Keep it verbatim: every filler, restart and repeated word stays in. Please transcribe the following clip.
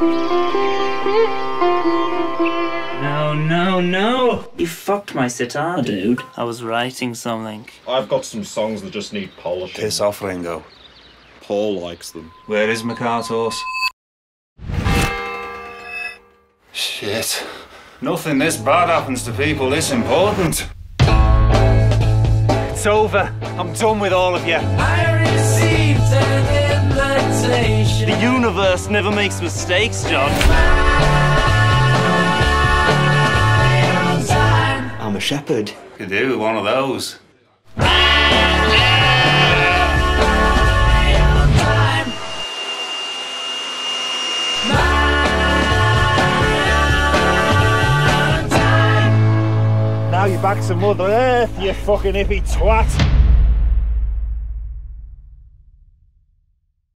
No, no, no! You fucked my sitar, dude. I was writing something. I've got some songs that just need polishing. Piss off, Ringo. Paul likes them. Where is my cart horse? Shit. Nothing this bad happens to people this important. It's over. I'm done with all of you. I received an invitation. The universe never makes mistakes, John. I'm a shepherd. Could do with one of those. Now you're back to Mother Earth, you fucking hippie twat.